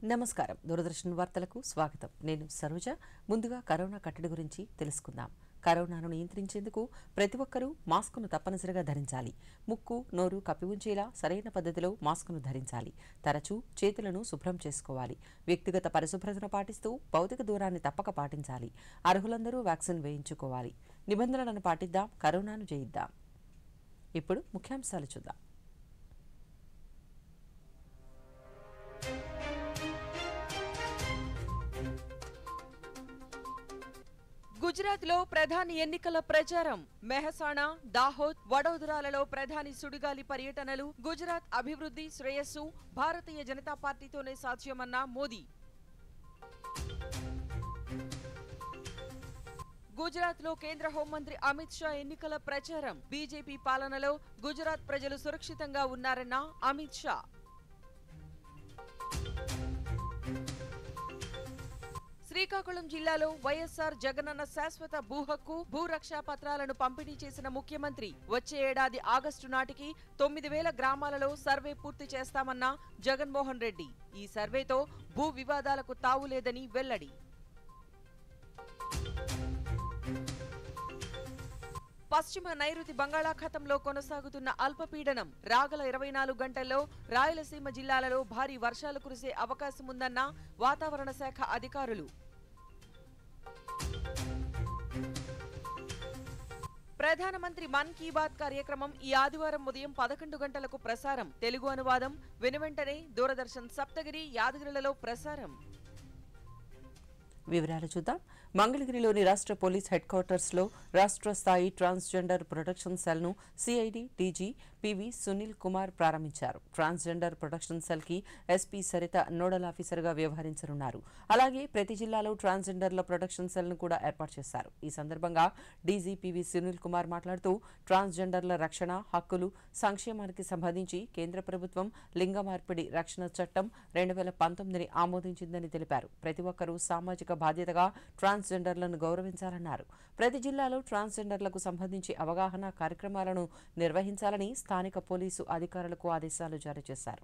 నమస్కారం. దూరదర్శన్ వార్తలకు స్వాగతం. నేను సరోజ. ముందుగా కరోనా కట్టడి గురించి తెలుసుకుందాం. కరోనాను నియంత్రించేందుకు ప్రతి ఒక్కరూ మాస్కును తప్పనిసరిగా ధరించాలి. ముక్కు, నోరు కప్పి ఉంచేలా సరైన పద్ధతిలో మాస్కును ధరించాలి. తరచూ చేతులను శుభ్రం చేసుకోవాలి. వ్యక్తిగత పరిశుభ్రతను పాటిస్తూ భౌతిక దూరాన్ని తప్పక పాటించాలి. అర్హులందరూ వ్యాక్సిన్ వేయించుకోవాలి. నిబంధనలను పాటిద్దాం, కరోనాను జయిద్దాం. ఇప్పుడు ముఖ్యాంశాలు చూద్దాం. గుజరాత్లో ప్రధాని ఎన్నికల ప్రచారం. మెహసాణా, దాహోద్, వడోదరాలలో ప్రధాని సుడిగాలి పర్యటనలు. గుజరాత్ అభివృద్ధి శ్రేయస్సు భారతీయ జనతా పార్టీతోనే సాధ్యమన్న మోదీ. గుజరాత్లో కేంద్ర హోంమంత్రి అమిత్ షా ఎన్నికల ప్రచారం. బీజేపీ పాలనలో గుజరాత్ ప్రజలు సురక్షితంగా ఉన్నారన్న అమిత్ షా. శ్రీకాకుళం జిల్లాలో వైఎస్ఆర్ జగనన్న శాశ్వత భూ హక్కు, భూ రక్షా పత్రాలను పంపిణీ చేసిన ముఖ్యమంత్రి. వచ్చే ఏడాది ఆగస్టు నాటికి 9,000 గ్రామాలలో సర్వే పూర్తి చేస్తామన్న జగన్మోహన్ రెడ్డి. ఈ సర్వేతో భూ వివాదాలకు తావులేదని వెల్లడి. పశ్చిమ నైరుతి బంగాళాఖాతంలో కొనసాగుతున్న అల్పపీడనం. రాగల 24 గంటల్లో రాయలసీమ జిల్లాలలో భారీ వర్షాలు కురిసే అవకాశముందన్న వాతావరణ శాఖ అధికారులు. ప్రధానమంత్రి మన్ కీ బాత్ కార్యక్రమం ఈ ఆదివారం ఉదయం 11 గంటలకు ప్రసారం. తెలుగు అనువాదం వెనువెంటనే దూరదర్శన్ సప్తగిరి, యాదగిరిలలో ప్రసారం. వివరాలు చూద్దాం. మంగళగిరిలోని రాష్ట్ర పోలీస్ హెడ్ క్వార్టర్స్లో రాష్ట్ర స్థాయి ట్రాన్స్జెండర్ ప్రొటెక్షన్ సెల్ను CID DG PV Sunil Kumar ప్రారంభించారు. ట్రాన్స్జెండర్ ప్రొటెక్షన్ సెల్కి ఎస్పీ సరిత నోడల్ ఆఫీసర్గా వ్యవహరించనున్నారు. అలాగే ప్రతి జిల్లాలో ట్రాన్స్జెండర్ల ప్రొటెక్షన్ సెల్ను కూడా ఏర్పాటు చేశారు. ఈ సందర్భంగా డీజీ పివి సునీల్ కుమార్ మాట్లాడుతూ ట్రాన్స్జెండర్ల రక్షణ, హక్కులు, సంక్షేమానికి సంబంధించి కేంద్ర ప్రభుత్వం లింగ మార్పిడి రక్షణ చట్టం 2019ని ఆమోదించిందని తెలిపారు. ప్రతి ఒక్కరూ సామాజిక బాధ్యతగా ట్రాన్స్జెండర్లను గౌరవించాలన్నారు. ప్రతి జిల్లాలో ట్రాన్స్జెండర్లకు సంబంధించి అవగాహన కార్యక్రమాలను నిర్వహించాలని స్థానిక పోలీసు అధికారులకు ఆదేశాలు జారీ చేశారు.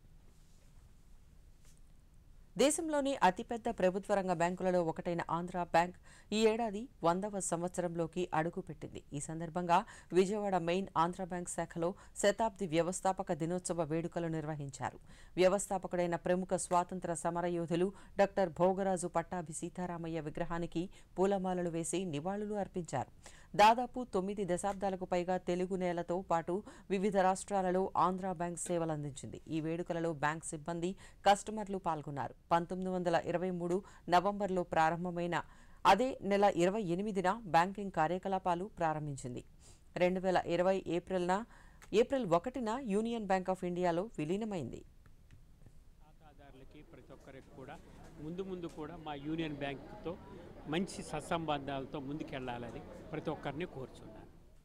దేశంలోని అతిపెద్ద ప్రభుత్వ రంగ బ్యాంకులలో ఒకటైన ఆంధ్ర బ్యాంక్ ఈ ఏడాది 100వ సంవత్సరంలోకి అడుగుపెట్టింది. ఈ సందర్భంగా విజయవాడ మెయిన్ ఆంధ్ర బ్యాంక్ శాఖలో శతాబ్ది వ్యవస్థాపక దినోత్సవ వేడుకలు నిర్వహించారు. వ్యవస్థాపకుడైన ప్రముఖ స్వాతంత్ర సమరయోధులు డాక్టర్ భోగరాజు పట్టాభి సీతారామయ్య విగ్రహానికి పూలమాలలు వేసి నివాళులు అర్పించారు. దాదాపు 9 దశాబ్దాలకు పైగా తెలుగు నేలతో పాటు వివిధ రాష్ట్రాలలో ఆంధ్ర బ్యాంక్ సేవలందించింది. ఈ వేడుకలలో బ్యాంక్ సిబ్బంది, కస్టమర్లు పాల్గొన్నారు. 1923 నవంబర్లో ప్రారంభమైన అదే నెల 28న బ్యాంకింగ్ కార్యకలాపాలు ప్రారంభించింది. 2020 ఏప్రిల్ 1న యూనియన్ బ్యాంక్ ఆఫ్ ఇండియాలో విలీనమైంది. ఖాతాదారులకి ప్రతి ఒక్కరికి కూడా ముందు కూడా మా యూనియన్ బ్యాంకుతో మంచి సత్సంబంధాలతో ముందుకెళ్లాలని ప్రతి ఒక్కరిని కోరుచున్నాను.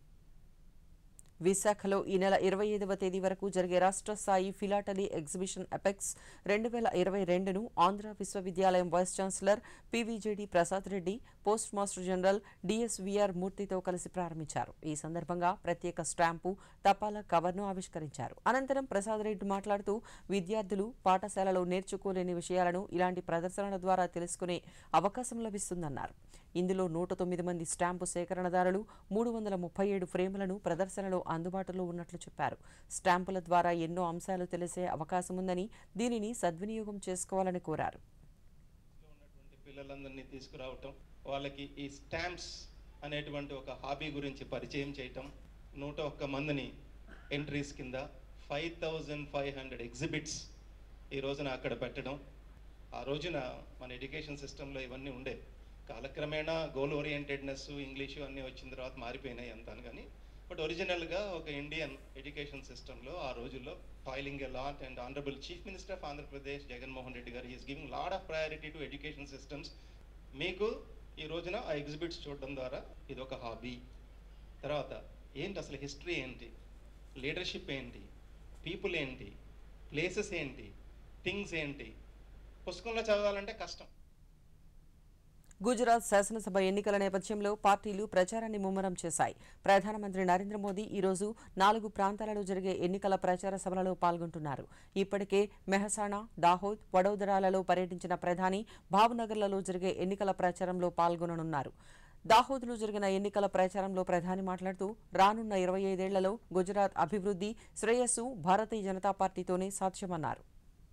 విశాఖలో ఈ నెల 25వ తేదీ వరకు జరిగే రాష్ట్ర స్థాయి ఫిలాటలీ ఎగ్జిబిషన్ ఎపెక్స్ 2022ను ఆంధ్ర విశ్వవిద్యాలయం vice chancellor PVGD Prasad Reddy, post master general DSVR మూర్తితో కలిసి ప్రారంభించారు. ఈ సందర్భంగా ప్రత్యేక స్టాంపు, తపాలా కవర్ను ఆవిష్కరించారు. అనంతరం ప్రసాద్ రెడ్డి మాట్లాడుతూ విద్యార్థులు పాఠశాలలో నేర్చుకోలేని విషయాలను ఇలాంటి ప్రదర్శనల ద్వారా తెలుసుకునే అవకాశం లభిస్తుందన్నారు. ఇందులో 109 మంది స్టాంపు సేకరణదారులు 337 ఫ్రేములను ప్రదర్శనలో అందుబాటులో ఉన్నట్లు చెప్పారు. స్టాంపుల ద్వారా ఎన్నో అంశాలు తెలిసే అవకాశం ఉందని, దీనిని సద్వినియోగం చేసుకోవాలని కోరారు. పిల్లలందరినీ తీసుకురావటం, వాళ్ళకి ఈ స్టాంప్స్ అనేటువంటి ఒక హాబీ గురించి పరిచయం చేయటం, 101 మందిని ఎంట్రీస్ కింద 5500 ఎగ్జిబిట్స్ ఈ రోజున అక్కడ పెట్టడం. ఆ రోజున మన ఎడ్యుకేషన్ సిస్టంలో ఇవన్నీ ఉండే. కాలక్రమేణా గోల్ ఓరియంటెడ్నెస్, ఇంగ్లీషు అన్నీ వచ్చిన తర్వాత మారిపోయినాయి అంతాను. కానీ బట్ ఒరిజినల్గా ఒక ఇండియన్ ఎడ్యుకేషన్ సిస్టంలో ఆ రోజుల్లో filing a lot and honourable chief minister of Andhra Pradesh Jaganmohan Reddy గారు is giving lot of priority to education systems. మీకు ఈ రోజున ఆ ఎగ్జిబిట్స్ చూడడం ద్వారా ఇది ఒక హాబీ. తర్వాత ఏంటి అసలు హిస్టరీ ఏంటి, లీడర్షిప్ ఏంటి, పీపుల్ ఏంటి, ప్లేసెస్ ఏంటి, థింగ్స్ ఏంటి, పుస్తకంలో చదవాలంటే కష్టం. గుజరాత్ శాసనసభ ఎన్నికల నేపథ్యంలో పార్టీలు ప్రచారాన్ని ముమ్మరం చేశాయి. ప్రధానమంత్రి నరేంద్ర మోదీ ఈరోజు 4 ప్రాంతాలలో జరిగే ఎన్నికల ప్రచార సభలలో పాల్గొంటున్నారు. ఇప్పటికే మెహసాణా, దాహోద్, వడోదరాలలో పర్యటించిన ప్రధాని భావనగర్లలో జరిగే ఎన్నికల ప్రచారంలో పాల్గొననున్నారు. దాహోద్లో జరిగిన ఎన్నికల ప్రచారంలో ప్రధాని మాట్లాడుతూ రానున్న 25 ఏళ్లలో గుజరాత్ అభివృద్ధి, శ్రేయస్సు భారతీయ జనతా పార్టీతోనే సాధ్యమన్నారు.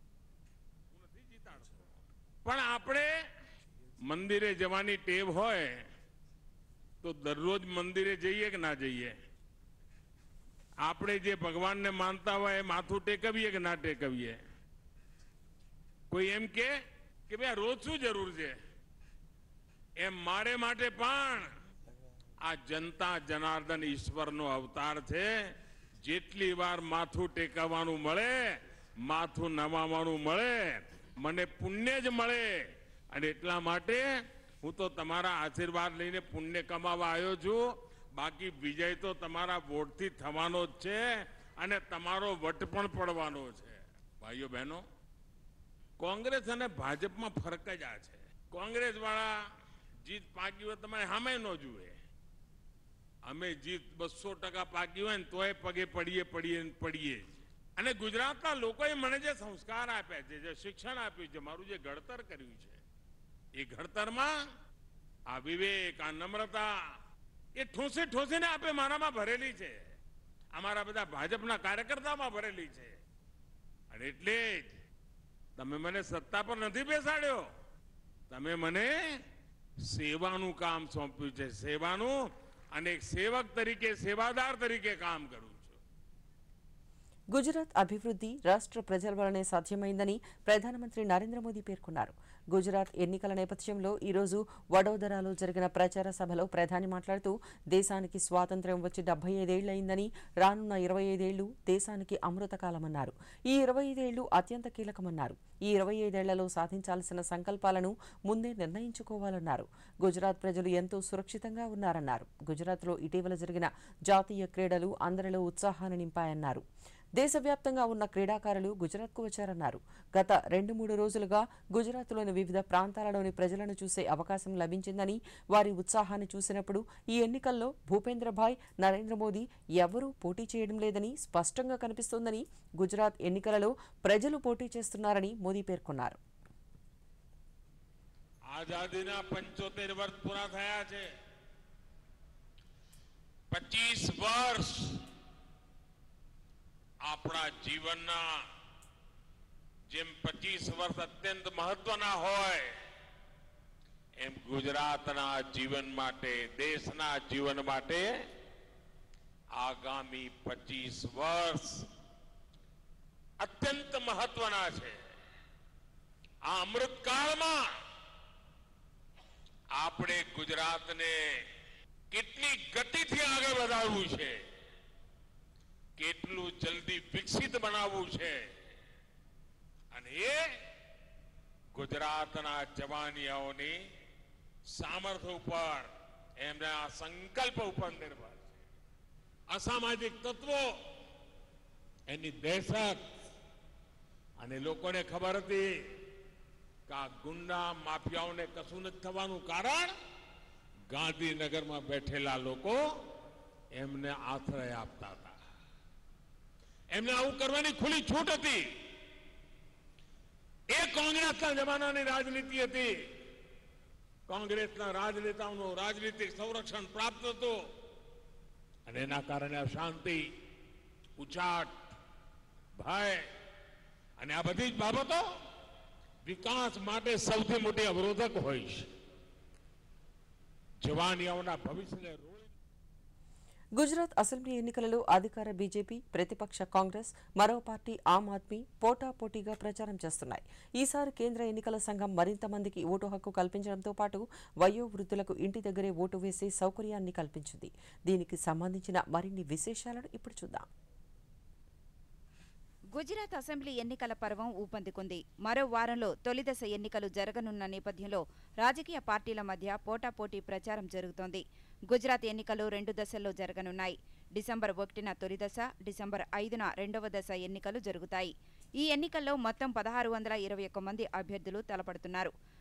પણ આપણે મંદિરે જવાની ટેવ હોય તો દરરોજ મંદિરે જઈએ કે ના જઈએ? આપણે જે ભગવાનને માનતા હોય માથું ટેકવીએ કે ના ટેકવીએ? કોઈ એમ કે ભાઈ રોજ શું જરૂર છે? એમ મારે માટે પણ આ જનતા જનાર્દન ઈશ્વરનો અવતાર છે. જેટલી વાર માથું ટેકવવાનું મળે, માથું નમાવાનું મળે, મને પુણ્ય જ મળે. અને એટલા માટે હું તો તમારા આશીર્વાદ લઈને પુણ્ય કમાવા આવ્યો છું. બાકી વિજય તો તમારા વોટથી થવાનો જ છે અને તમારો વટ પણ પડવાનો છે. ભાઈઓ બહેનો, કોંગ્રેસ અને ભાજપમાં ફરક જ આ છે. કોંગ્રેસ વાળા જીત પાકી હોય તમે સામે ન જુએ. અમે જીત 200% પાકી હોય ને તોય પગે પડીએ. અને ગુજરાતના લોકોએ મને જે સંસ્કાર આપ્યા છે, જે શિક્ષણ આપ્યું છે, મારું જે ઘડતર કર્યું છે, એ ઘડતરમાં આ વિવેક, આ નમ્રતા એ ઠોસીને આપે મારામાં ભરેલી છે. અમારા બધા ભાજપના કાર્યકર્તામાં ભરેલી છે. અને એટલે જ તમે મને સત્તા પર નથી બેસાડ્યો, તમે મને સેવાનું કામ સોંપ્યું છે. સેવાનું, અને એક સેવક તરીકે, સેવાદાર તરીકે કામ કરું. గుజరాత్ అభివృద్ధి రాష్ట్ర ప్రజల వల్లనే సాధ్యమైందని ప్రధానమంత్రి నరేంద్ర మోదీ పేర్కొన్నారు. గుజరాత్ ఎన్నికల నేపథ్యంలో ఈరోజు వడోదరాలో జరిగిన ప్రచార సభలో ప్రధాని మాట్లాడుతూ దేశానికి స్వాతంత్ర్యం వచ్చి 75 ఏళ్లయిందని, రానున్న 25 ఏళ్లు దేశానికి అమృతకాలమన్నారు. ఈ 25 ఏళ్లు అత్యంత కీలకమన్నారు. ఈ 25 ఏళ్లలో సాధించాల్సిన సంకల్పాలను ముందే నిర్ణయించుకోవాలన్నారు. గుజరాత్ ప్రజలు ఎంతో సురక్షితంగా ఉన్నారన్నారు. గుజరాత్లో ఇటీవల జరిగిన జాతీయ క్రీడలు అందరిలో ఉత్సాహాన్ని నింపాయన్నారు. దేశవ్యాప్తంగా ఉన్న క్రీడాకారులు గుజరాత్కు వచ్చారన్నారు. గత 2-3 రోజులుగా గుజరాత్లోని వివిధ ప్రాంతాలలోని ప్రజలను చూసే అవకాశం లభించిందని, వారి ఉత్సాహాన్ని చూసినప్పుడు ఈ ఎన్నికల్లో భూపేంద్రభాయ్, నరేంద్ర మోదీ ఎవరూ పోటీ చేయడం లేదని స్పష్టంగా కనిపిస్తోందని, గుజరాత్ ఎన్నికలలో ప్రజలు పోటీ చేస్తున్నారని మోదీ పేర్కొన్నారు. આઝાદીના 75 વર્ષ પૂરા થયા છે. 25 વર્ષ આપણા જીવનના, જેમ 25 વર્ષ અત્યંત મહત્વના હોય એમ ગુજરાતના જીવન માટે, દેશના જીવન માટે આગામી 25 વર્ષ અત્યંત મહત્વના છે. આ અમૃતકાળમાં આપણે ગુજરાતને કેટલી ગતિથી આગળ વધારવું છે, કેટલું જલ્દી વિકસિત બનાવવું છે, અને એ ગુજરાતના જવાનીઓની સામર્થ્ય ઉપર, એમના સંકલ્પ ઉપર નિર્ભર છે. અસામાજિક તત્વો એની દહેશત, અને લોકોને ખબર હતી કે આ ગુંડા માફિયાઓને કશું નથી થવાનું, કારણ ગાંધીનગરમાં બેઠેલા લોકો એમને આશ્રય આપતા હતા. એમને આવું કરવાની ખુલ્લી છૂટ હતી. એ કોંગ્રેસના જમાનાની રાજનીતિ હતી. કોંગ્રેસના રાજનેતાઓનું રાજનીતિક સંરક્ષણ પ્રાપ્ત હતું, અને એના કારણે અશાંતિ, ઉચાટ, ભય અને આ બધી જ બાબતો વિકાસ માટે સૌથી મોટી અવરોધક હોય છે. જવાનીઓના ભવિષ્યને గుజరాత్ అసెంబ్లీ ఎన్నికలలో అధికార బీజేపీ, ప్రతిపక్ష కాంగ్రెస్, మరో పార్టీ ఆమ్ ఆద్మీ పోటాపోటీగా ప్రచారం చేస్తున్నాయి. ఈసారి కేంద్ర ఎన్నికల సంఘం మరింత మందికి ఓటు హక్కు కల్పించడంతో పాటు వయోవృద్ధులకు ఇంటి దగ్గరే ఓటు వేసే సౌకర్యాన్ని కల్పించింది. దీనికి సంబంధించిన మరిన్ని విశేషాలను ఇప్పుడు చూద్దాం. గుజరాత్ అసెంబ్లీ ఎన్నికల పర్వం ఊపందుకుంది. మరో వారంలో తొలిదశ ఎన్నికలు జరగనున్న నేపథ్యంలో రాజకీయ పార్టీల మధ్య పోటాపోటీ ప్రచారం జరుగుతోంది. గుజరాత్ ఎన్నికలు 2 దశల్లో జరగనున్నాయి. డిసెంబర్ 1న తొలి దశ, డిసెంబర్ 5న రెండవ దశ ఎన్నికలు జరుగుతాయి. ఈ ఎన్నికల్లో మొత్తం 1621 మంది అభ్యర్థులు తలపడుతున్నారు.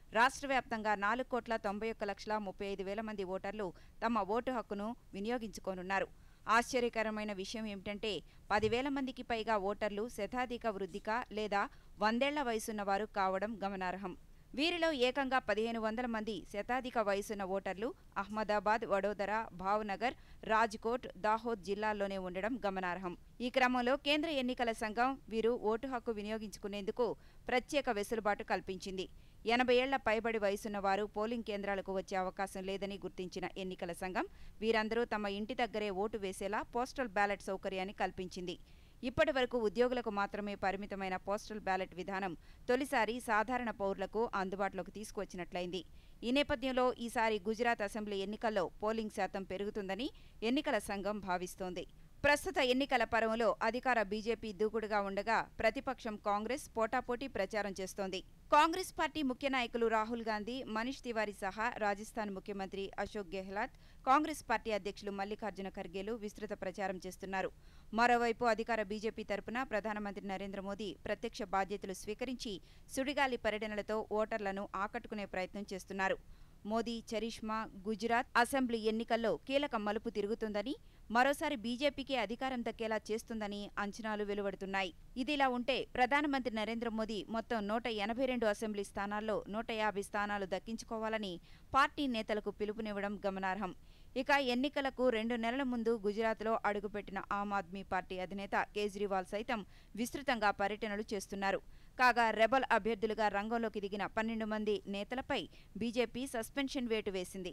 రాష్ట్ర వ్యాప్తంగా 4,91,35,000 మంది ఓటర్లు తమ ఓటు హక్కును వినియోగించుకోనున్నారు. ఆశ్చర్యకరమైన విషయం ఏమిటంటే 10,000 మందికి పైగా ఓటర్లు శతాధిక వృద్ధిక లేదా 100ఏళ్ల వయసున్నవారు కావడం గమనార్హం. వీరిలో ఏకంగా 1,500 మంది శతాధిక వయసున్న ఓటర్లు అహ్మదాబాద్, వడోదర, భావ్నగర్, రాజ్కోట్, దాహోద్ జిల్లాల్లోనే ఉండడం గమనార్హం. ఈ క్రమంలో కేంద్ర ఎన్నికల సంఘం వీరు ఓటు హక్కు వినియోగించుకునేందుకు ప్రత్యేక వెసులుబాటు కల్పించింది. 80 ఏళ్ల పైబడి వయసున్న వారు పోలింగ్ కేంద్రాలకు వచ్చే అవకాశం లేదని గుర్తించిన ఎన్నికల సంఘం వీరందరూ తమ ఇంటి దగ్గరే ఓటు వేసేలా పోస్టల్ బ్యాలెట్ సౌకర్యాన్ని కల్పించింది. ఇప్పటి వరకు ఉద్యోగులకు మాత్రమే పరిమితమైన పోస్టల్ బ్యాలెట్ విధానం తొలిసారి సాధారణ పౌరులకు అందుబాటులోకి తీసుకువచ్చినట్లయింది. ఈ నేపథ్యంలో ఈసారి గుజరాత్ అసెంబ్లీ ఎన్నికల్లో పోలింగ్ శాతం పెరుగుతుందని ఎన్నికల సంఘం భావిస్తోంది. ప్రస్తుత ఎన్నికల పర్వంలో అధికార బీజేపీ దూకుడుగా ఉండగా ప్రతిపక్షం కాంగ్రెస్ పోటాపోటీ ప్రచారం చేస్తోంది. కాంగ్రెస్ పార్టీ ముఖ్య నాయకులు రాహుల్ గాంధీ, మనీష్ తివారీ సహా రాజస్థాన్ ముఖ్యమంత్రి అశోక్ గెహ్లాట్, కాంగ్రెస్ పార్టీ అధ్యక్షులు మల్లికార్జున ఖర్గేలు విస్తృత ప్రచారం చేస్తున్నారు. మరోవైపు అధికార బీజేపీ తరపున ప్రధానమంత్రి నరేంద్ర మోదీ ప్రత్యక్ష బాధ్యతలు స్వీకరించి సుడిగాలి పర్యటనలతో ఓటర్లను ఆకట్టుకునే ప్రయత్నం చేస్తున్నారు. మోదీ చరిష్మా గుజరాత్ అసెంబ్లీ ఎన్నికల్లో కీలక మలుపు తిరుగుతుందని, మరోసారి బీజేపీకి అధికారం దక్కేలా చేస్తుందని అంచనాలు వెలువడుతున్నాయి. ఇదిలా ఉంటే ప్రధానమంత్రి నరేంద్ర మోదీ మొత్తం 182 అసెంబ్లీ స్థానాల్లో 150 స్థానాలు దక్కించుకోవాలని పార్టీ నేతలకు పిలుపునివ్వడం గమనార్హం. ఇక ఎన్నికలకు 2 నెలల ముందు గుజరాత్లో అడుగుపెట్టిన ఆమ్ ఆద్మీ పార్టీ అధినేత కేజ్రీవాల్ సైతం విస్తృతంగా పర్యటనలు చేస్తున్నారు. కాగా రెబల్ అభ్యర్థులుగా రంగంలోకి దిగిన 12 మంది నేతలపై బీజేపీ సస్పెన్షన్ వేటు వేసింది.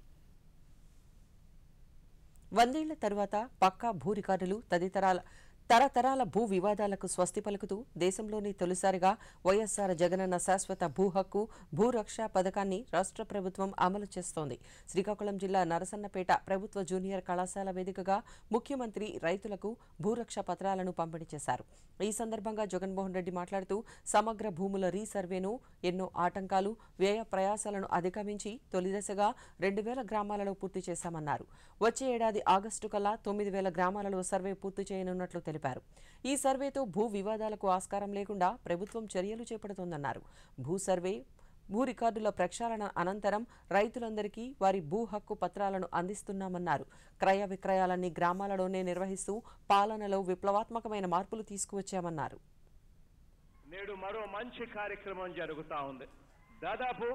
100 ఏళ్ల తరువాత పక్కా భూ రికార్డులు తరతరాల భూ వివాదాలకు స్వస్తి పలుకుతూ దేశంలోని తొలిసారిగా వైఎస్ఆర్ జగనన్న శాశ్వత భూ హక్కు భూరక్ష పథకాన్ని రాష్ట్ర ప్రభుత్వం అమలు చేస్తోంది. శ్రీకాకుళం జిల్లా నరసన్నపేట ప్రభుత్వ జూనియర్ కళాశాల వేదికగా ముఖ్యమంత్రి రైతులకు భూరక్ష పత్రాలను పంపిణీ చేశారు. ఈ సందర్భంగా జగన్మోహన్ రెడ్డి మాట్లాడుతూ సమగ్ర భూముల రీసర్వేను ఎన్నో ఆటంకాలు, వ్యయ ప్రయాసాలను అధిగమించి తొలిదశగా 2,000 గ్రామాలలో పూర్తి చేశామన్నారు. వచ్చే ఏడాది ఆగస్టు కల్లా 9,000 గ్రామాలలో సర్వే పూర్తి చేయనున్నట్లు తెలిపారు. ఈ సర్వేతో భూ వివాదాలకు ఆస్కారం లేకుండా ప్రభుత్వం చర్యలు చేపడుతోందన్నారు. భూ రికార్డుల ప్రక్షాళన అనంతరం రైతులందరికీ వారి భూ హక్కు పత్రాలను అందిస్తున్నామన్నారు. క్రయ విక్రయాలన్నీ గ్రామాలలోనే నిర్వహిస్తూ పాలనలో విప్లవాత్మకమైన మార్పులు తీసుకువచ్చామన్నారు. నేడు మరో మంచి కార్యక్రమం జరుగుతా ఉంది. దాదాపు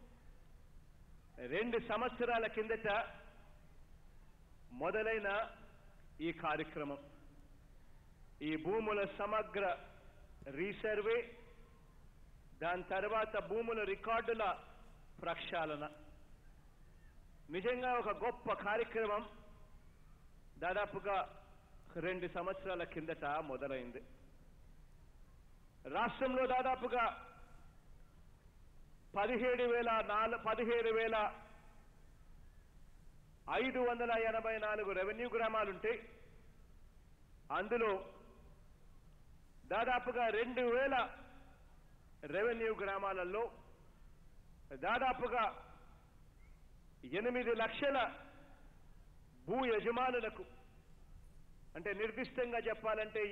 2 సంవత్సరాల కిందట మొదలైన ఈ కార్యక్రమం ఈ భూముల సమగ్ర రీసర్వే, దాని తర్వాత భూముల రికార్డుల ప్రక్షాళన నిజంగా ఒక గొప్ప కార్యక్రమం. దాదాపుగా 2 సంవత్సరాల కిందట మొదలైంది. రాష్ట్రంలో దాదాపుగా 17,584 రెవెన్యూ గ్రామాలుంటే అందులో దాదాపుగా 2,000 రెవెన్యూ గ్రామాలలో దాదాపుగా 8 లక్షల భూ యజమానులకు, అంటే నిర్దిష్టంగా చెప్పాలంటే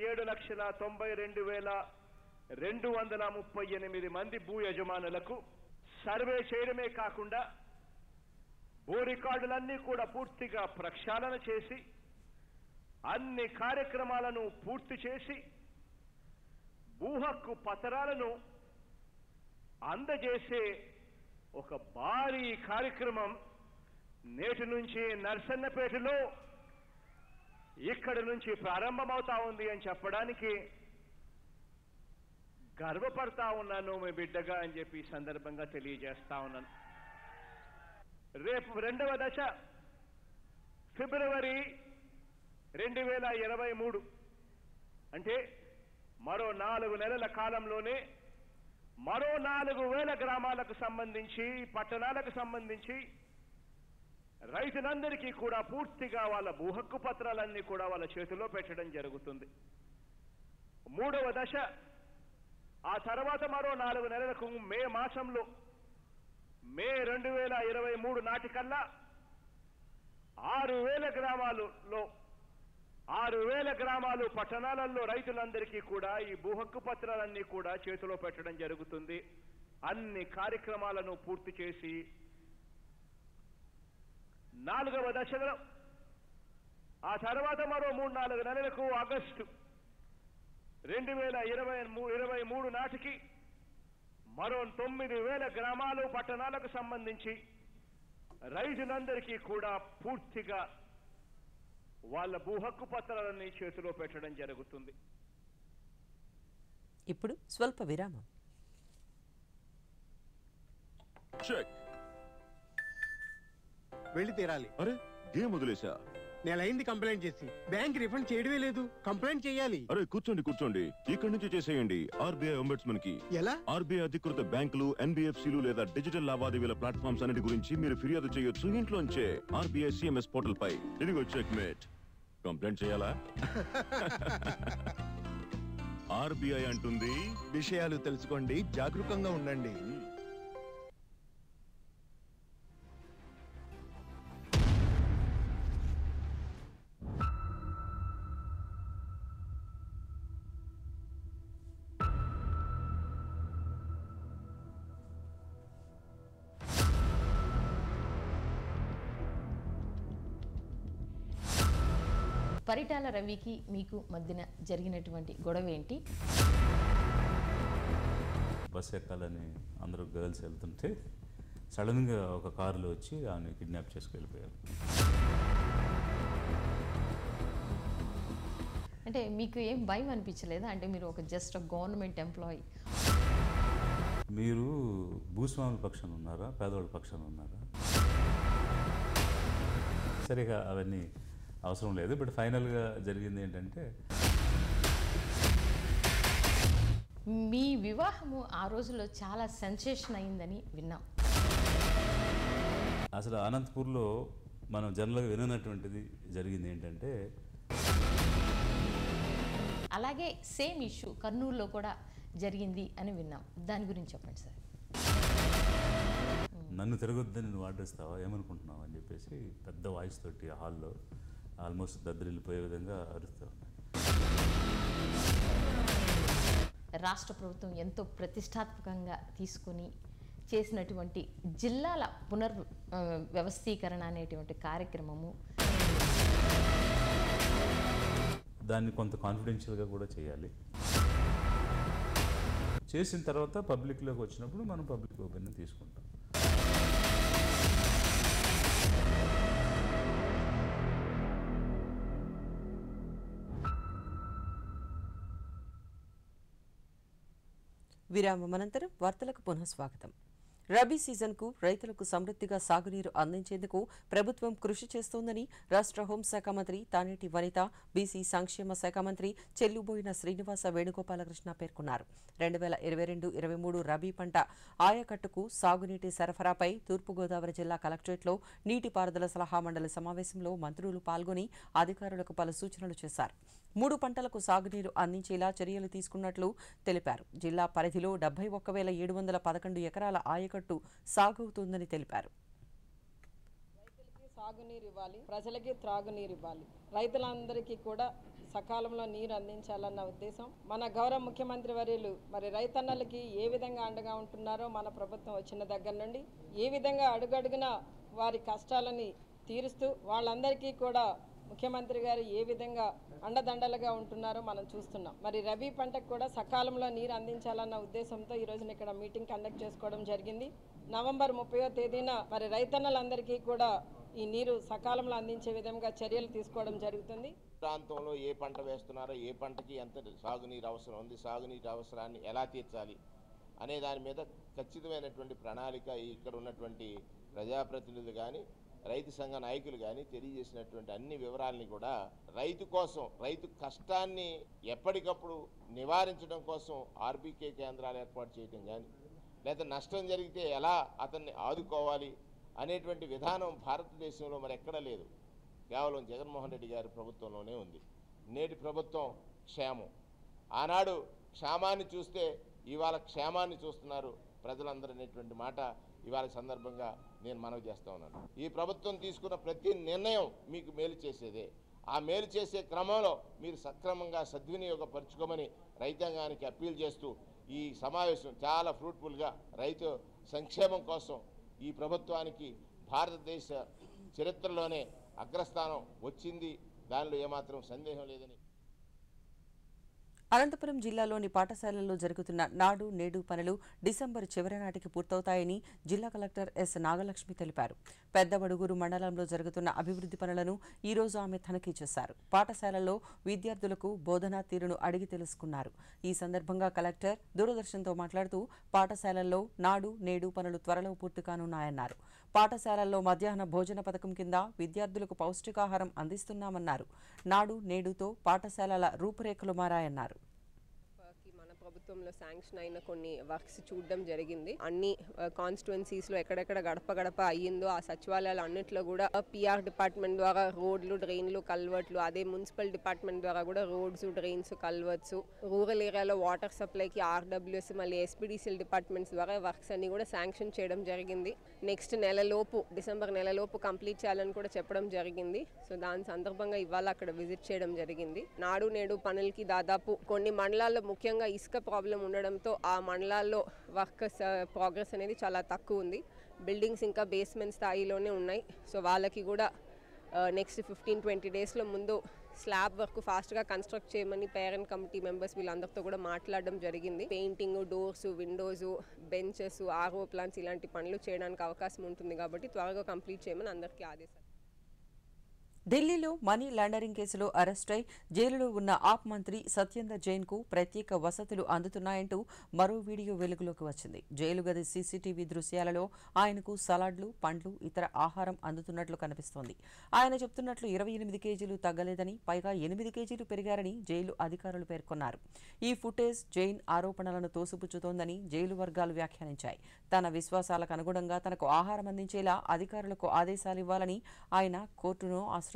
7,92,238 మంది భూ యజమానులకు సర్వే చేయడమే కాకుండా భూ రికార్డులన్నీ కూడా పూర్తిగా ప్రక్షాళన చేసి అన్ని కార్యక్రమాలను పూర్తి చేసి భూ హక్కు పత్రాలను అందజేసే ఒక భారీ కార్యక్రమం నేటి నుంచి నర్సన్నపేటలో ఇక్కడి నుంచి ప్రారంభమవుతా ఉంది అని చెప్పడానికి గర్వపడతా ఉన్నాను మీ బిడ్డగా అని చెప్పి ఈ సందర్భంగా తెలియజేస్తా ఉన్నాను. రేపు 2వ దశ ఫిబ్రవరి 2023 అంటే మరో 4 నెలల కాలంలోనే మరో 4,000 గ్రామాలకు సంబంధించి, పట్టణాలకు సంబంధించి రైతులందరికీ కూడా పూర్తిగా వాళ్ళ భూ హక్కు పత్రాలన్నీ కూడా వాళ్ళ చేతిలో పెట్టడం జరుగుతుంది. 3వ దశ ఆ తర్వాత మరో 4 నెలలకు మే మాసంలో మే 2023 నాటికల్లా 6,000 గ్రామాలలో 6,000 గ్రామాలు పట్టణాలలో రైతులందరికీ కూడా ఈ భూ హక్కు పత్రాలన్నీ కూడా చేతిలో పెట్టడం జరుగుతుంది. అన్ని కార్యక్రమాలను పూర్తి చేసి 4వ దశలో ఆ తర్వాత మరో 3-4 నెలలకు ఆగస్టు 2023 నాటికి మరో 9,000 గ్రామాలు పట్టణాలకు సంబంధించి రైతులందరికీ కూడా పూర్తిగా వాళ్ళ భూ హక్కు పత్రాలని చేతిలో పెట్టడం జరుగుతుంది. ఇప్పుడు స్వల్ప విరామం. చెక్. వెళ్ళి తీరాలి. అరే గేమ్ వదిలేసా. నెలైంది కంప్లైంట్ చేసి బ్యాంక్ రిఫండ్ చేయడమే లేదు. కంప్లైంట్ చేయాలి. అరే కూర్చోండి ఇక్కడి నుంచి చేసేయండి. ఆర్బీఐ అంబడ్స్మన్ కి. ఎలా? ఆర్బీఐ అధికృత బ్యాంకులు, ఎన్బిఎఫ్సిలు లేదా డిజిటల్ లావాదేవీల ప్లాట్ఫామ్స్ అన్నిటి గురించి మీరు ఫిర్యాదు చేయొచ్చు ఇంట్లోంచే. ఆర్బీఐ సిఎంఎస్ పోర్టల్ పై. ఇదిగో చెక్ మేట్. కంప్లైంట్ చేయాలా? ఆర్బీఐ అంటుంది విషయాలు తెలుసుకోండి, జాగరూకంగా ఉండండి. పరిటాల రవికి మీకు మధ్యన జరిగినటువంటి గొడవ ఏంటి? బస్ ఎక్కాలని అందరూ గర్ల్స్ వెళ్తుంటే సడన్గా ఒక కారులో వచ్చి ఆమె కిడ్నాప్ చేసుకెళ్ళిపోయారు. అంటే మీకు ఏం భయం అనిపించలేదా? అంటే మీరు ఒక జస్ట్ గవర్నమెంట్ ఎంప్లాయీ. మీరు భూస్వాముల పక్షాన ఉన్నారా, పేదవాళ్ళ పక్షాన ఉన్నారా? సరిగా అవన్నీ అవసరం లేదు. బట్ ఫైనల్గా జరిగింది ఏంటంటే మీ వివాహము ఆ రోజుల్లో చాలా సెన్సేషన్ అయిందని విన్నాం. అసలు అనంతపూర్లో మనం జనరల్గా విననటువంటిది జరిగింది ఏంటంటే, అలాగే సేమ్ ఇష్యూ కర్నూలులో కూడా జరిగింది అని విన్నాం. దాని గురించి చెప్పండి సార్. నన్ను తిరగొద్దని నువ్వు ఆర్డర్ ఏమనుకుంటున్నావు అని చెప్పేసి పెద్ద వాయిస్ తోటి హాల్లో ఆల్మోస్ట్ దద్దరిల్లిపోయే విధంగా అరుస్తూ ఉన్నాయి. రాష్ట్ర ప్రభుత్వం ఎంతో ప్రతిష్టాత్మకంగా తీసుకుని చేసినటువంటి జిల్లాల వ్యవస్థీకరణ అనేటువంటి కార్యక్రమము, దాన్ని కొంత కాన్ఫిడెన్షియల్గా కూడా చేయాలి. చేసిన తర్వాత పబ్లిక్లోకి వచ్చినప్పుడు మనం పబ్లిక్ ఒపీనియన్ తీసుకుంటాం. విరామం అనంతరం వార్తలకు పునఃస్వాగతం. రబీ సీజన్కు రైతులకు సమృద్ధిగా సాగునీరు అందించేందుకు ప్రభుత్వం కృషి చేస్తోందని రాష్ట్ర హోంశాఖ మంత్రి తానేటి వనిత, బీసీ సంక్షేమ శాఖ మంత్రి చెల్లుబోయిన శ్రీనివాస వేణుగోపాలకృష్ణ పేర్కొన్నారు. 2022-23 రబీ పంట ఆయకట్టుకు సాగునీటి సరఫరాపై తూర్పుగోదావరి జిల్లా కలెక్టరేట్లో నీటిపారుదల సలహా మండలి సమావేశంలో మంత్రులు పాల్గొని అధికారులకు పలు సూచనలు చేశారు. 3 పంటలకు సాగునీరు అందించేలా చర్యలు తీసుకున్నట్లు తెలిపారు. జిల్లా పరిధిలో 71,711 ఎకరాల ఆయకట్టు సాగవుతుందని తెలిపారు. రైతులకి సాగునీరు ఇవ్వాలి, ప్రజలకి త్రాగునీరు ఇవ్వాలి, రైతులందరికీ కూడా సకాలంలో నీరు అందించాలన్న ఉద్దేశం మన గౌరవ ముఖ్యమంత్రి వర్యులు మరి రైతన్నలకి ఏ విధంగా అండగా ఉంటున్నారో మన ప్రభుత్వం వచ్చిన దగ్గర నుండి ఏ విధంగా అడుగడుగున వారి కష్టాలని తీరుస్తూ వాళ్ళందరికీ కూడా ముఖ్యమంత్రి గారు ఏ విధంగా అండదండలుగా ఉంటున్నారో మనం చూస్తున్నాం. మరి రబీ పంటకు కూడా సకాలంలో నీరు అందించాలన్న ఉద్దేశంతో ఈ రోజున ఇక్కడ మీటింగ్ కండక్ట్ చేసుకోవడం జరిగింది. నవంబర్ 30వ తేదీన మరి రైతన్నలందరికీ కూడా ఈ నీరు సకాలంలో అందించే విధంగా చర్యలు తీసుకోవడం జరుగుతుంది. ప్రాంతంలో ఏ పంట వేస్తున్నారో, ఏ పంటకి ఎంత సాగునీరు అవసరం ఉంది, సాగునీరు అవసరాన్ని ఎలా తీర్చాలి అనే దాని మీద ఖచ్చితమైనటువంటి ప్రణాళిక ఇక్కడ ఉన్నటువంటి ప్రజాప్రతినిధులు కానీ రైతు సంఘ నాయకులు కానీ తెలియజేసినటువంటి అన్ని వివరాలని కూడా రైతు కోసం, రైతు కష్టాన్ని ఎప్పటికప్పుడు నివారించడం కోసం ఆర్బీకే కేంద్రాలు ఏర్పాటు చేయడం కానీ, లేదా నష్టం జరిగితే ఎలా అతన్ని ఆదుకోవాలి అనేటువంటి విధానం భారతదేశంలో మరి ఎక్కడా లేదు. కేవలం జగన్మోహన్ రెడ్డి గారి ప్రభుత్వంలోనే ఉంది. నేటి ప్రభుత్వం క్షేమం. ఆనాడు క్షేమాన్ని చూస్తే ఇవాళ క్షేమాన్ని చూస్తున్నారు ప్రజలందరూ అనేటువంటి మాట ఇవాళ సందర్భంగా నేను మనవి చేస్తా ఉన్నాను. ఈ ప్రభుత్వం తీసుకున్న ప్రతి నిర్ణయం మీకు మేలు చేసేదే. ఆ మేలు చేసే క్రమంలో మీరు సక్రమంగా సద్వినియోగపరచుకోమని రైతాంగానికి అప్పీల్ చేస్తూ ఈ సమావేశం చాలా ఫ్రూట్ఫుల్గా రైతు సంక్షేమం కోసం ఈ ప్రభుత్వానికి భారతదేశ చరిత్రలోనే అగ్రస్థానం వచ్చింది, దానిలో ఏమాత్రం సందేహం లేదని. అనంతపురం జిల్లాలోని పాఠశాలల్లో జరుగుతున్న నాడు నేడు పనులు డిసెంబర్ చివరి నాటికి పూర్తవుతాయని జిల్లా కలెక్టర్ ఎస్ నాగలక్ష్మి తెలిపారు. పెద్దబడుగురు మండలంలో జరుగుతున్న అభివృద్ధి పనులను ఈ రోజు ఆమె తనిఖీ చేశారు. పాఠశాలల్లో విద్యార్థులకు బోధనా తీరును అడిగి తెలుసుకున్నారు. ఈ సందర్భంగా కలెక్టర్ దూరదర్శన్తో మాట్లాడుతూ పాఠశాలల్లో నాడు నేడు పనులు త్వరలో పూర్తి కానున్నాయన్నారు. పాఠశాలల్లో మధ్యాహ్న భోజన పథకం కింద విద్యార్థులకు పౌష్టికాహారం అందిస్తున్నామన్నారు. నాడు నేడుతో పాఠశాలల రూపురేఖలు మారాయన్నారు. ప్రభుత్వంలో శాంక్షన్ అయిన కొన్ని వర్క్స్ చూడడం జరిగింది. అన్ని కాన్స్టిట్యుయెన్సీస్లో ఎక్కడెక్కడ గడప గడప అయ్యిందో ఆ సచివాలయాలు అన్నిట్లో కూడా పిఆర్ డిపార్ట్మెంట్ ద్వారా రోడ్లు, డ్రైన్లు, కల్వర్ట్లు, అదే మున్సిపల్ డిపార్ట్మెంట్ ద్వారా కూడా రోడ్స్, డ్రైన్స్, కల్వర్ట్స్, రూరల్ ఏరియాలో వాటర్ సప్లైకి ఆర్డబ్ల్యూఎస్, మళ్ళీ ఎస్పీడీసీఎల్ డిపార్ట్మెంట్స్ ద్వారా వర్క్స్ అన్ని కూడా శాంక్షన్ చేయడం జరిగింది. నెక్స్ట్ నెలలోపు, డిసెంబర్ నెలలోపు కంప్లీట్ చేయాలని కూడా చెప్పడం జరిగింది. సో దాని సందర్భంగా ఇవాళ అక్కడ విజిట్ చేయడం జరిగింది. నాడు నేడు పనులకి దాదాపు కొన్ని మండలాల్లో ముఖ్యంగా ఇసుక ప్రాబ్లం ఉండడంతో ఆ మండలాల్లో వర్కర్స్ ప్రోగ్రెస్ అనేది చాలా తక్కువ ఉంది. బిల్డింగ్స్ ఇంకా బేస్మెంట్ స్థాయిలోనే ఉన్నాయి. సో వాళ్ళకి కూడా నెక్స్ట్ 15-20 డేస్లో ముందు స్లాబ్ వర్క్ ఫాస్ట్గా కన్స్ట్రక్ట్ చేయమని పేరెంట్ కమిటీ మెంబర్స్ వీళ్ళందరితో కూడా మాట్లాడడం జరిగింది. Painting, doors, windows, benches, RO plants ఇలాంటి పనులు చేయడానికి అవకాశం ఉంటుంది కాబట్టి త్వరగా కంప్లీట్ చేయమని అందరికీ ఆదేశాలు. ఢిల్లీలో మనీ లాండరింగ్ కేసులో అరెస్టై జైలులో ఉన్న ఆప్ మంత్రి సత్యేందర్ జైన్కు ప్రత్యేక వసతులు అందుతున్నాయంటూ మరో వీడియో వెలుగులోకి వచ్చింది. జైలు గది సీసీటీవీ దృశ్యాలలో ఆయనకు సలాడ్లు, పండ్లు, ఇతర ఆహారం అందుతున్నట్లు కనిపిస్తోంది. ఆయన చెప్తున్నట్లు 28 కేజీలు తగ్గలేదని, పైగా 8 కేజీలు పెరిగారని జైలు అధికారులు పేర్కొన్నారు. ఈ ఫుటేజ్ జైన్ ఆరోపణలను తోసిపుచ్చుతోందని జైలు వర్గాలు వ్యాఖ్యానించాయి. తన విశ్వాసాలకు అనుగుణంగా తనకు ఆహారం అందించేలా అధికారులకు ఆదేశాలివ్వాలని ఆయన కోర్టును ఆశ్రయించారు.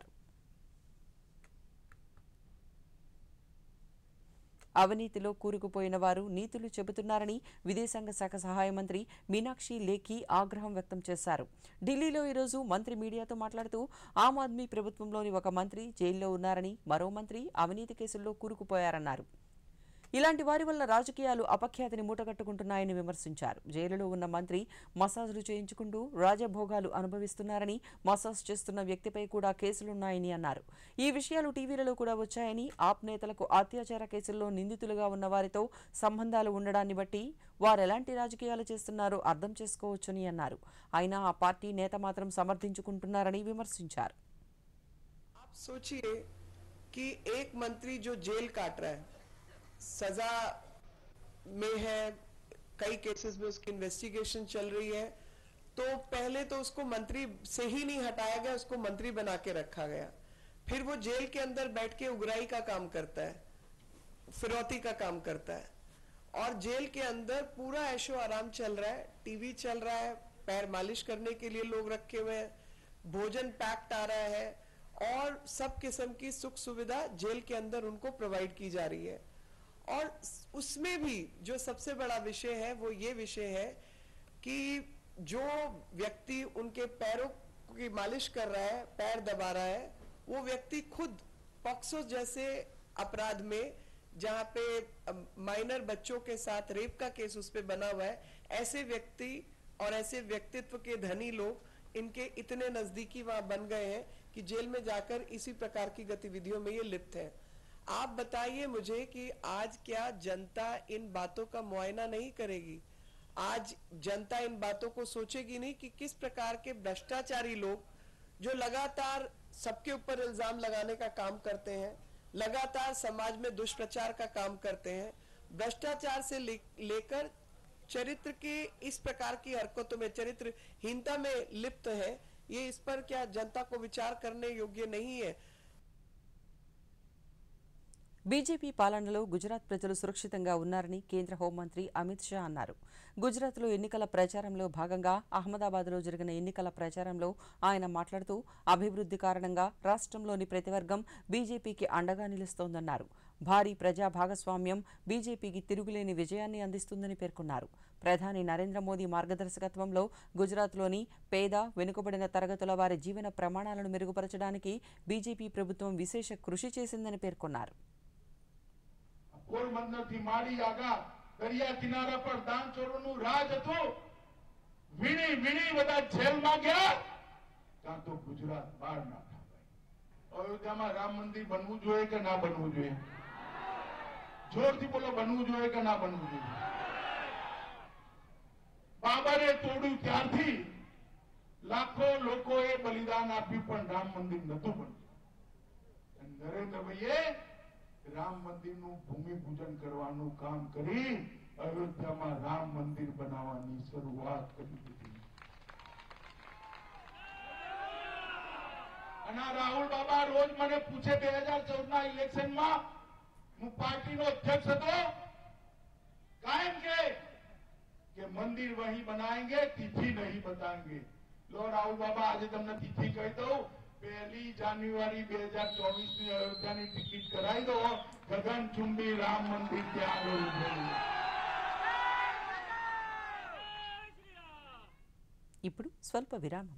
అవినీతిలో కూరుకుపోయిన వారు నీతులు చెబుతున్నారని విదేశాంగ శాఖ సహాయ మంత్రి మీనాక్షి లేఖి ఆగ్రహం వ్యక్తం చేశారు. ఢిల్లీలో ఈరోజు మంత్రి మీడియాతో మాట్లాడుతూ ఆమ్ ఆద్మీ ప్రభుత్వంలోని ఒక మంత్రి జైల్లో ఉన్నారని, మరో మంత్రి అవినీతి కేసుల్లో కూరుకుపోయారన్నారు. ఇలాంటి వారి వల్ల రాజకీయాలు అపఖ్యాతిని మూటగట్టుకుంటున్నాయని విమర్శించారు. జైలులో ఉన్న మంత్రి మసాజ్లు చేయించుకుంటూ రాజభోగాలు అనుభవిస్తున్నారని, మసాజ్ చేస్తున్న వ్యక్తిపై కూడా కేసులున్నాయని అన్నారు. ఈ విషయాలు టీవీలలో కూడా వచ్చాయని, ఆప్ నేతలకు అత్యాచార కేసుల్లో నిందితులుగా ఉన్న వారితో సంబంధాలు ఉండడాన్ని బట్టి వారెలాంటి రాజకీయాలు చేస్తున్నారో అర్థం చేసుకోవచ్చని అన్నారు. అయినా ఆ పార్టీ నేత మాత్రం సమర్థించుకుంటున్నారని విమర్శించారు. सजा में है, कई केसेस में उसकी इन्वेस्टिगेशन चल रही है, तो पहले तो उसको मंत्री से ही नहीं हटाया गया, उसको मंत्री बना के रखा गया. फिर वो जेल के अंदर बैठ के उगराई का काम करता है, फिरौती का काम करता है, और जेल के अंदर पूरा ऐशो आराम चल रहा है, टीवी चल रहा है, पैर मालिश करने के लिए लोग रखे हुए हैं, भोजन पैक्ड आ रहा है, और सब किस्म की सुख सुविधा जेल के अंदर उनको प्रोवाइड की जा रही है. और उसमें भी जो सबसे बड़ा विषय है वो ये विषय है कि जो व्यक्ति उनके पैरों की मालिश कर रहा है, पैर दबा रहा है, वो व्यक्ति खुद पॉक्सो जैसे अपराध में, जहां पे माइनर बच्चों के साथ रेप का केस उस पे बना हुआ है, ऐसे व्यक्ति और ऐसे व्यक्तित्व के धनी लोग इनके इतने नजदीकी वहां बन गए हैं कि जेल में जाकर इसी प्रकार की गतिविधियों में ये लिप्त है. आप बताइए मुझे कि आज क्या जनता इन बातों का मुआयना नहीं करेगी? आज जनता इन बातों को सोचेगी नहीं कि किस प्रकार के भ्रष्टाचारी लोग जो लगातार सबके ऊपर इल्जाम लगाने का काम करते हैं, लगातार समाज में दुष्प्रचार का काम करते हैं, भ्रष्टाचार से लेकर चरित्र के इस प्रकार की हरकतों में, चरित्रहीनता में लिप्त है. ये इस पर क्या जनता को विचार करने योग्य नहीं है? బీజేపీ పాలనలో గుజరాత్ ప్రజలు సురక్షితంగా ఉన్నారని కేంద్ర హోంమంత్రి అమిత్ షా అన్నారు. గుజరాత్లో ఎన్నికల ప్రచారంలో భాగంగా అహ్మదాబాద్లో జరిగిన ఎన్నికల ప్రచారంలో ఆయన మాట్లాడుతూ అభివృద్ధి కారణంగా రాష్ట్రంలోని ప్రతి వర్గం బీజేపీకి అండగా నిలుస్తోందన్నారు. భారీ ప్రజా భాగస్వామ్యం బీజేపీకి తిరుగులేని విజయాన్ని అందిస్తుందని పేర్కొన్నారు. ప్రధాని నరేంద్ర మోదీ మార్గదర్శకత్వంలో గుజరాత్లోని పేద, వెనుకబడిన తరగతుల వారి జీవన ప్రమాణాలను మెరుగుపరచడానికి బీజేపీ ప్రభుత్వం విశేష కృషి చేసిందని పేర్కొన్నారు. કોઈ મતલબ થી માડી આગા દરિયા કિનારા પર દાન ચોરોનું રાજ હતું. વીણી વીણી બધા જેલમાં ગયા કાં તો ગુજરાત બહાર ના થાય. અયોધ્યામાં રામ મંદિર બનવું જોઈએ કે ના બનવું જોઈએ? જોરથી બોલો, બનવું જોઈએ કે ના બનવું જોઈએ? બાબરે તોડ્યું ત્યારથી લાખો લોકોએ બલિદાન આપ્યું પણ રામ મંદિર નતું બન્યું. નરેન્દ્રભાઈએ રામ મંદિરનું ભૂમિપૂજન કરવાનું કામ કરી અયોધ્યામાં રામ મંદિર બનાવવાની શરૂઆત કરી દીધી. અને રાહુલ બાબા રોજ મને પૂછે 2014ના ઇલેક્શનમાં હું પાર્ટીનો અધ્યક્ષ હતો, કાયમ કે મંદિર વही बनाएंगे, तिथि नहीं बताएंगे. लो राहुल बाबा, आज તમને तिथि કહી દઉં. 1 જાન્યુઆરી 2024ની અયોધ્યાની ટિકિટ કરાવી દો. ગગનચુંબી રામ મંદિર ત્યાં આગળ ઉભેલું. ఇప్పుడు స్వల్ప విరామం.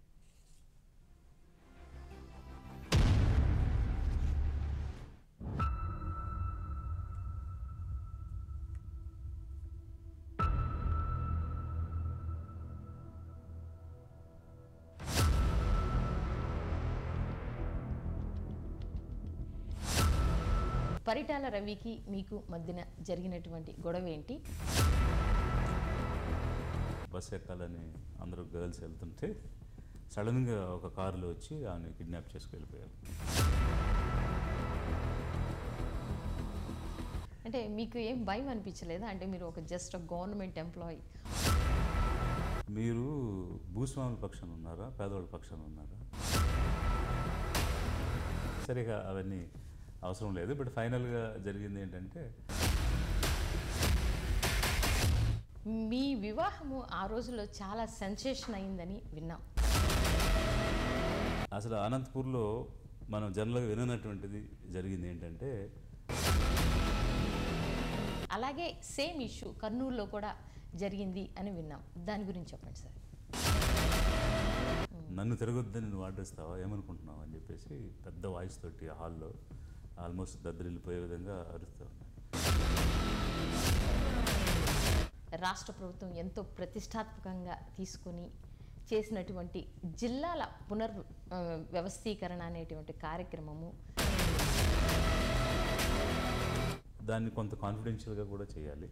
పరిటాల రవికి మీకు మధ్యన జరిగినటువంటి గొడవ ఏంటి? బస్ ఎక్కాలని అందరూ గర్ల్స్ వెళ్తుంటే సడన్గా ఒక కారులో వచ్చి ఆమె కిడ్నాప్ చేసుకు వెళ్ళిపోయారు. అంటే మీకు ఏం భయం అనిపించలేదా? అంటే మీరు ఒక జస్ట్ గవర్నమెంట్ ఎంప్లాయీ. మీరు భూస్వాముల పక్షాన ఉన్నారా, పేదవాళ్ళ పక్షాన ఉన్నారా? సరిగా అవన్నీ అవసరం లేదు. బట్ ఫైనల్గా జరిగింది ఏంటంటే మీ వివాహము ఆ రోజుల్లో చాలా సెన్సేషన్ అయిందని విన్నాం. అసలు అనంతపూర్లో మనం జనరల్గా విననటువంటిది జరిగింది ఏంటంటే, అలాగే సేమ్ ఇష్యూ కర్నూలులో కూడా జరిగింది అని విన్నాం. దాని గురించి చెప్పండి సార్. నన్ను తిరగొద్దని నువ్వు ఆర్డర్ ఇస్తావా, ఏమనుకుంటున్నావు అని చెప్పేసి పెద్ద వాయిస్ తోటి హాల్లో ఆల్మోస్ట్ దద్దరిల్లిపోయే విధంగా అరుస్తూ ఉన్నాయి. రాష్ట్ర ప్రభుత్వం ఎంతో ప్రతిష్టాత్మకంగా తీసుకుని చేసినటువంటి జిల్లాల వ్యవస్థీకరణ అనేటువంటి కార్యక్రమము, దాన్ని కొంత కాన్ఫిడెన్షియల్గా కూడా చేయాలి.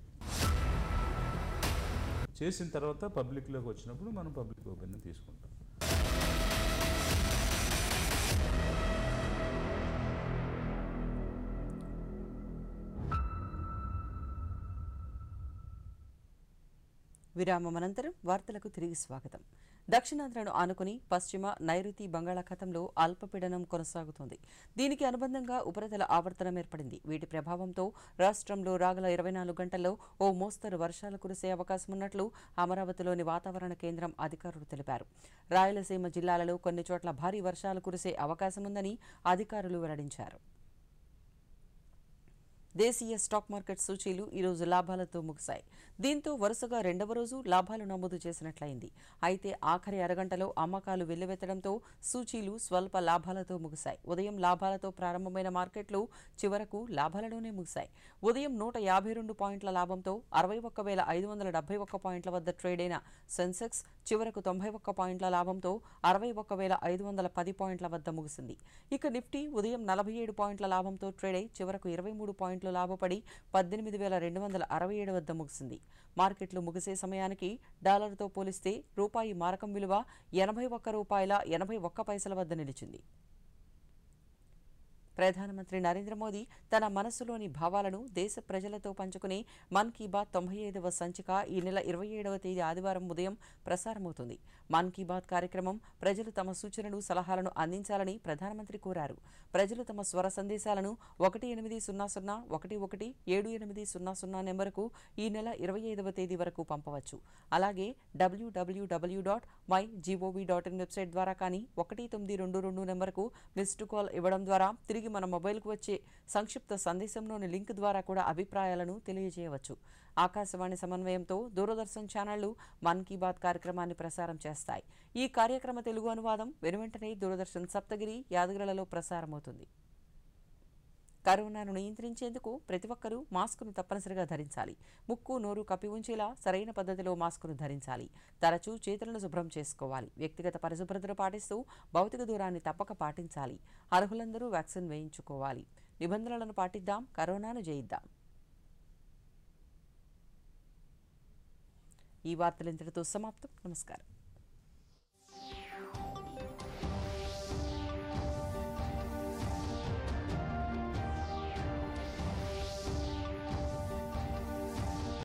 చేసిన తర్వాత పబ్లిక్లోకి వచ్చినప్పుడు మనం పబ్లిక్ ఒపీనియన్ తీసుకుంటాం. విరామం అనంతరం వార్తలకు తిరిగి స్వాగతం. దక్షిణాంధ్రను ఆనుకుని పశ్చిమ నైరుతి బంగాళాఖాతంలో అల్పపీడనం కొనసాగుతోంది. దీనికి అనుబంధంగా ఉపరితల ఆవర్తనం ఏర్పడింది. వీటి ప్రభావంతో రాష్ట్రంలో రాగల 24 గంటల్లో ఓ మోస్తరు వర్షాలు కురిసే అవకాశం ఉన్నట్లు అమరావతిలోని వాతావరణ కేంద్రం అధికారులు తెలిపారు. రాయలసీమ జిల్లాలలో కొన్ని చోట్ల భారీ వర్షాలు కురిసే అవకాశం ఉందని అధికారులు వెల్లడించారు. దేశీయ స్టాక్ మార్కెట్ సూచీలు ఈరోజు లాభాలతో ముగిశాయి. దీంతో వరుసగా రెండవ రోజు లాభాలు నమోదు చేసినట్లయింది. అయితే ఆఖరి అరగంటలో అమ్మకాలు వెల్లువెత్తడంతో సూచీలు స్వల్ప లాభాలతో ముగిశాయి. ఉదయం లాభాలతో ప్రారంభమైన మార్కెట్లు చివరకు లాభాలలోనే ముగిశాయి. ఉదయం 152 పాయింట్ల లాభంతో 61,571 పాయింట్ల వద్ద ట్రేడ్ అయిన సెన్సెక్స్ చివరకు 91 పాయింట్ల లాభంతో 61,510 పాయింట్ల వద్ద ముగిసింది. ఇక నిఫ్టీ ఉదయం 47 పాయింట్ల లాభంతో ట్రేడ్ అయి చివరకు 23 పాయింట్లు లాభపడి 18,267 వద్ద ముగిసింది. మార్కెట్లు ముగిసే సమయానికి డాలర్తో పోలిస్తే రూపాయి మారకం విలువ ₹81.81 వద్ద నిలిచింది. ప్రధానమంత్రి నరేంద్ర మోదీ తన మనస్సులోని భావాలను దేశ ప్రజలతో పంచుకునే మన్ కీ బాత్ 95వ సంచిక ఈ నెల 27వ తేదీ ఆదివారం ఉదయం ప్రసారమవుతుంది. మన్ కీ బాత్ కార్యక్రమం ప్రజలు తమ సూచనలు, సలహాలను అందించాలని ప్రధానమంత్రి కోరారు. ప్రజలు తమ స్వర సందేశాలను 1800-11-7800 నెంబరుకు ఈ నెల 25వ తేదీ వరకు పంపవచ్చు. అలాగే www.mygov.in వెబ్సైట్ ద్వారా కానీ 1922 నెంబరుకు మిస్డ్ కాల్ ఇవ్వడం ద్వారా తిరిగి మన మొబైల్కు వచ్చే సంక్షిప్త సందేశంలోని లింక్ ద్వారా కూడా అభిప్రాయాలను తెలియజేయవచ్చు. ఆకాశవాణి సమన్వయంతో దూరదర్శన్ ఛానళ్లు మన్ కీ బాత్ కార్యక్రమాన్ని ప్రసారం చేస్తాయి. ఈ కార్యక్రమ తెలుగు అనువాదం వెనువెంటనే దూరదర్శన్ సప్తగిరి, యాదగిరిలలో ప్రసారమవుతుంది. కరోనాను నియంత్రించేందుకు ప్రతి ఒక్కరూ మాస్కును తప్పనిసరిగా ధరించాలి. ముక్కు, నోరు కప్పి ఉంచేలా సరైన పద్ధతిలో మాస్కును ధరించాలి. తరచూ చేతులను శుభ్రం చేసుకోవాలి. వ్యక్తిగత పరిశుభ్రతను పాటిస్తూ భౌతిక దూరాన్ని తప్పక పాటించాలి. అర్హులందరూ వ్యాక్సిన్ వేయించుకోవాలి. నిబంధనలను పాటిద్దాం, కరోనాను జయిద్దాం. ఈ వార్తలు ఇంతటితో సమాప్తం. నమస్కారం.